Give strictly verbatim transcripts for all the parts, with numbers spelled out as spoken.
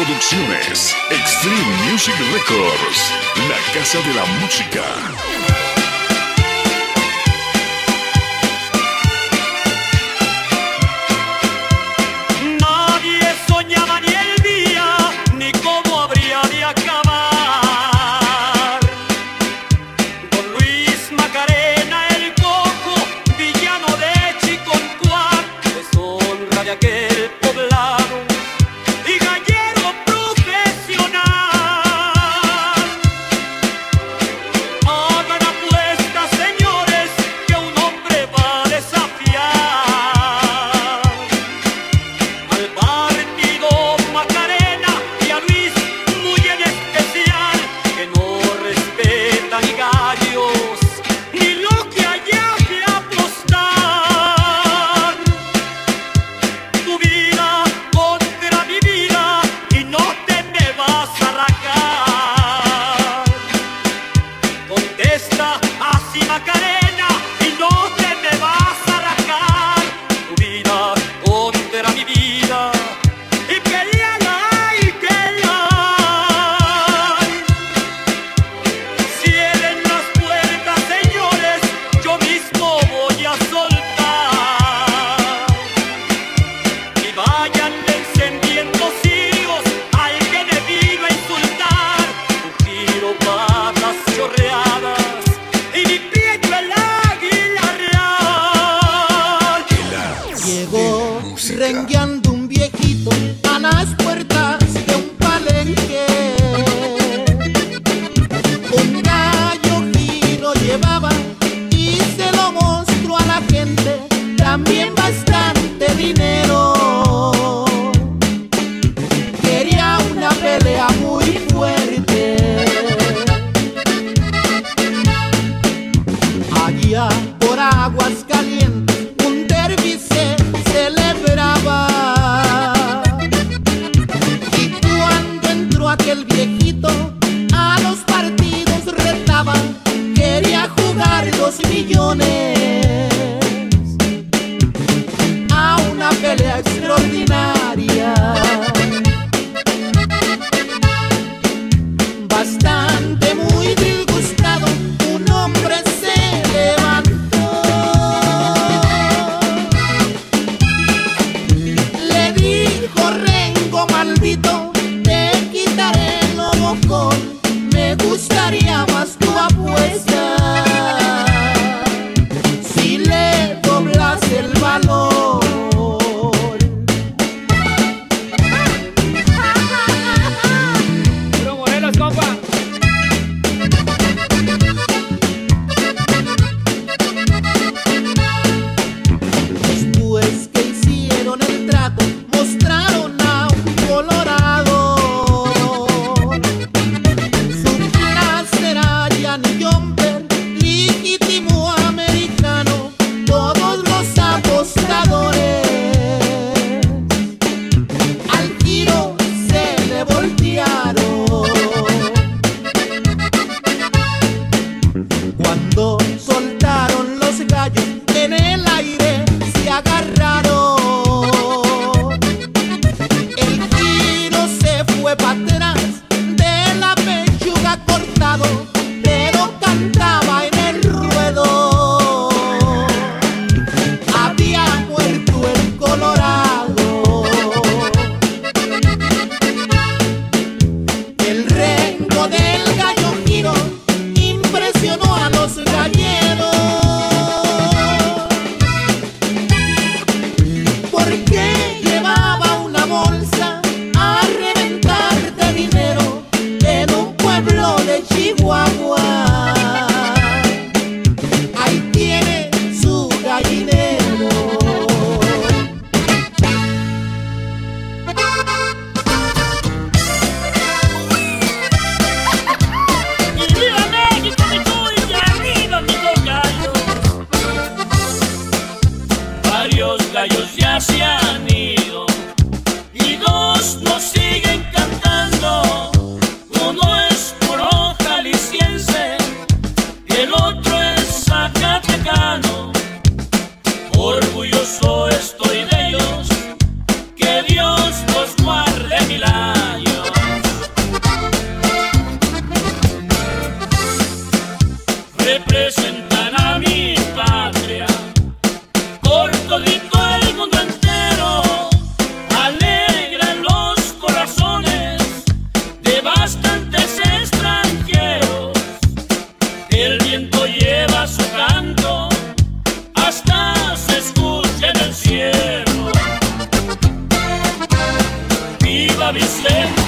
Producciones Extreme Music Records, la casa de la música. Rengueando un viejito a las puertas de un palenque. Un gallo giro llevaba y se lo mostró a la gente, también bastante dinero. Quería una pelea muy fuerte. Allá por Aguascalientes un derbi se celebraba.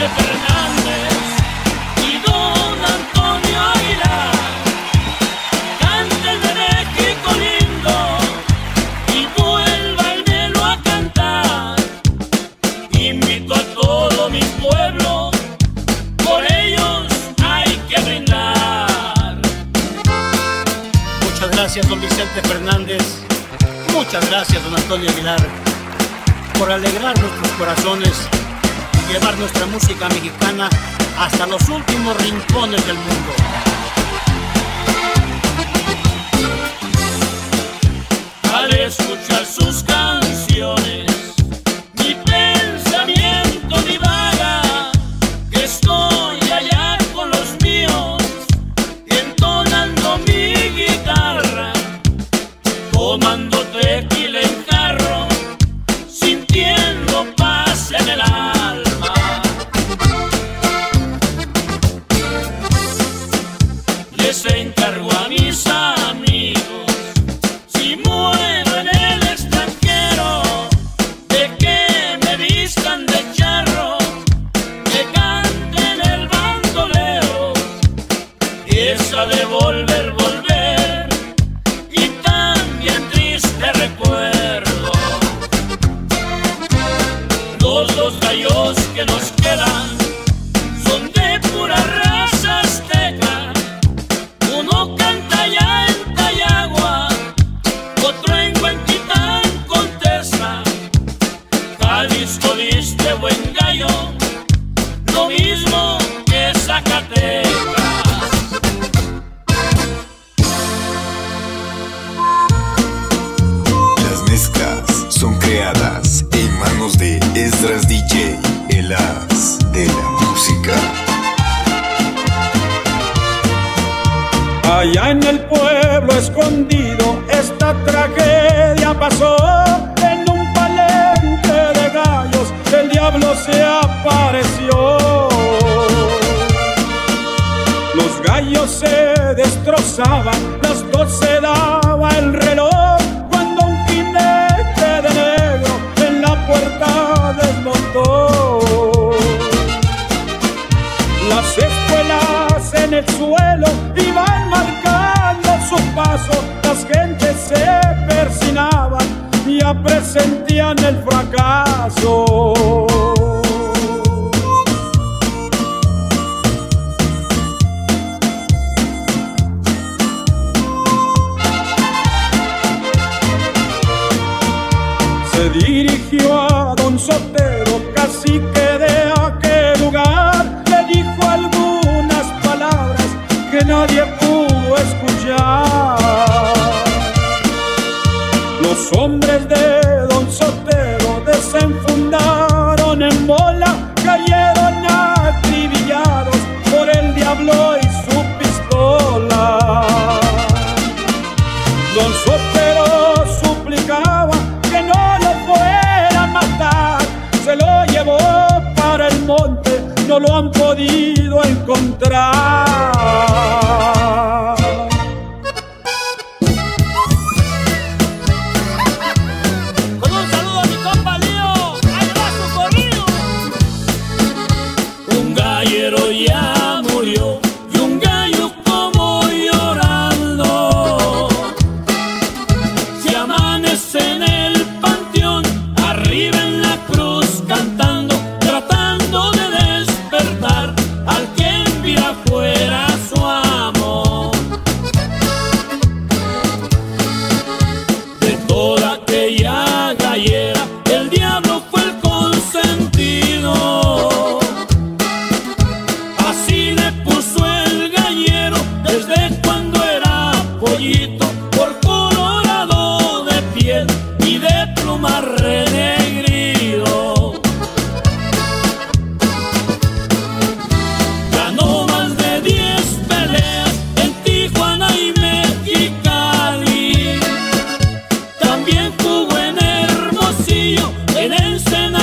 Fernández y don Antonio Aguilar. Canten de México lindo y vuélvanmelo a cantar. Invito a todo mi pueblo, por ellos hay que brindar. Muchas gracias, don Vicente Fernández. Muchas gracias, don Antonio Aguilar, por alegrar nuestros corazones y llevar nuestra música mexicana hasta los últimos rincones del mundo. Al escuchar sus canciones, mi pensamiento divaga, que estoy allá con los míos, entonando mi guitarra, tomando tequila en jarro, sintiendo paz en el alma. Les encargo a mis amigos, si muero en el extranjero, de que me vistan de charro, que canten el bandolero, esa de volver, volver, y también triste recuerdo. Los dos gallos que nos quedan son de pura raza azteca. Uno canta allá en Tayagua, otro en Huentitán, Contesa. Jalisco diste buen gallo, lo mismo que Zacatecas. Las mezclas son creadas en manos de Esdras D J, el as de la música. Allá en el pueblo escondido esta tragedia pasó. En un palenque de gallos el diablo se apareció. Los gallos se destrozaban, las doce daba el reloj, cuando un jinete de negro en la puerta desmontó. Las espuelas en el suelo iban marcando su paso, las gentes se persinaban, ya presentían el fracaso. Se dirigió a don Sotero, cacique de aquel lugar, le dijo algunas palabras que nadie pudo escuchar. Los hombres de don Sotero desenfundaron en bola, cayeron acribillados por el diablo y su pistola. Don Sotero suplicaba que no lo fuera a matar, se lo llevó para el monte, no lo han podido encontrar. Con un saludo a mi compa Lío, ahí va su corrido. Un gallero ya murió y un gallo como llorando. Si amanece en el panteón, arriba en la cruz cantando, tratando de despertar al que envía fuera su amor. De toda aquella gallera, el diablo fue el consentido. Así le puso el gallero desde cuando era pollito, por colorado de piel y de pluma renegrido. Ganó más de diez peleas en Tijuana y Mexicali. También jugó en Hermosillo, en Ensenada